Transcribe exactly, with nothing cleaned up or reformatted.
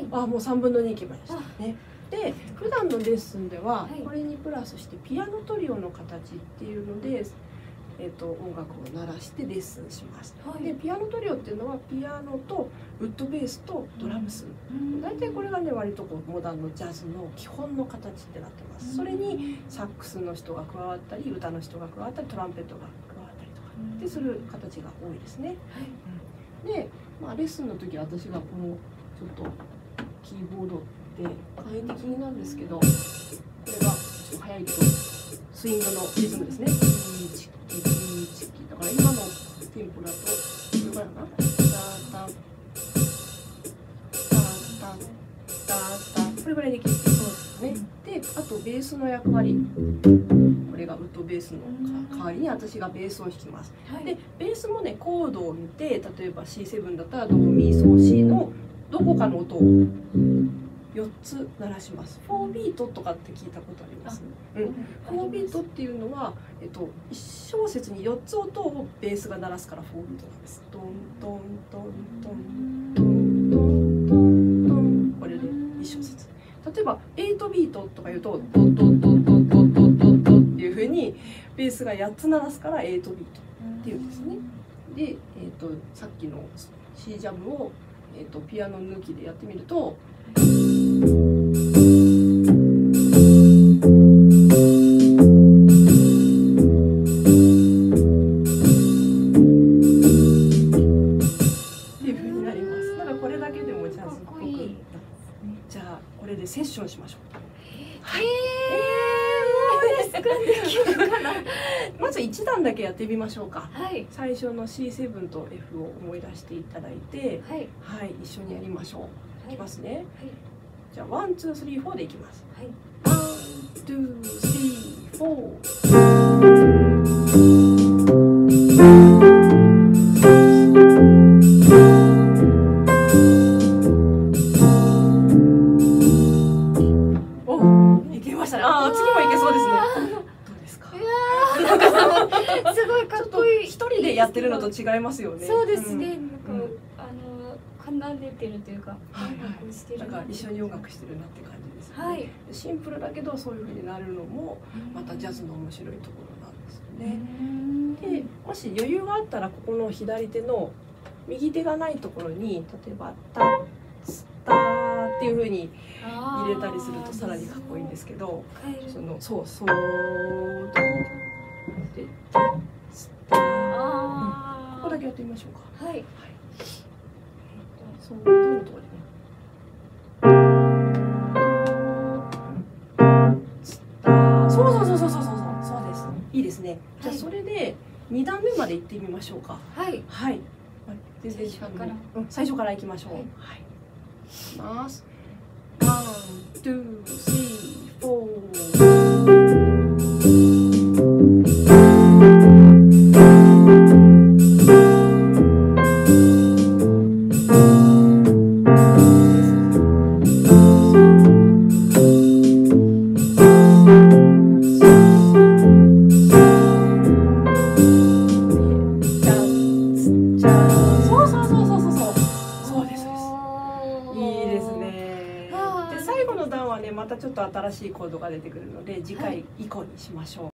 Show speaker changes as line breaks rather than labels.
あ、もうさんぶんのにいきましたね。で、普段のレッスンではこれにプラスしてピアノトリオの形っていうので、えー、と音楽を鳴らしてレッスンします。はい、でピアノトリオっていうのはピアノとウッドベースとドラムス、大体これがね割とこうモダンのジャズの基本の形ってなってます。それにサックスの人が加わったり、歌の人が加わったり、トランペットが加わったりとかってする形が多いですね。はい、で、まあ、レッスンの時は私がこのちょっとキーボードって簡易的になんですけど、これがちょっと速いけどスイングのリズムですね。だから今のテンポだとこれからかな、タタタタタタ、これぐらいできる。そうですね。で、あとベースの役割、これがウッドベースの代わりに私がベースを弾きます。で、ベースもねコードを見て、例えば シーセブン だったらドミソシのどこかの音をよっつ鳴らします。フォービートとかって聞いたことあります？うん、フォービートっていうのは、えっと、いち小節によっつ音をベースが鳴らすからフォービートなんです。トントントントントントントントン、これでいち小節。例えばエイトビートとか言うとドンドンドンドンドンドンドンドンっていう風にベースがやっつ鳴らすからエイトビートっていうんですね。で、えっと、さっきの C ジャムを、えっと、ピアノ抜きでやってみると。セッションしましょう。はい。えー、もうできるかな。まず一段だけやってみましょうか。はい。最初の シーセブン と エフ を思い出していただいて、はい、はい、一緒にやりましょう。いきますね。はい。じゃあワン、ツー、スリー、フォーでいきます。はい。ワン、ツー、スリー、フォー。やってるのと違いますよね。
そうですね。なんか、うん、あの奏でてるというか、
音楽してる。なんか一緒に音楽してるなって感じですね。はい、シンプルだけどそういう風になるのもまたジャズの面白いところなんですよね。で、もし余裕があったらここの左手の右手がないところに例えばタッツターっていう風に入れたりするとさらにかっこいいんですけど、そのそうそうでタッツター、ここだけやってみましょうか。はい。はい。そうどのところでね。そうそうそうそうそうそうそうです。いいですね。じゃあそれで二段目まで行ってみましょうか。はい。はい。全然最初から、うん、最初から行きましょう。はい。いきます。ワン、ツー、スリー、フォー。またちょっと新しいコードが出てくるので次回以降にしましょう。